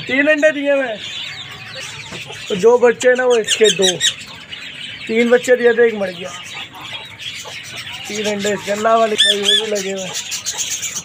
3 अंडे दिए मैं, तो जो बच्चे ना वो इसके 2, 3 बच्चे दिए थे, 1 मर गया। 3 अंडे इसके, अल्लाह वाले वो भी लगे हुए।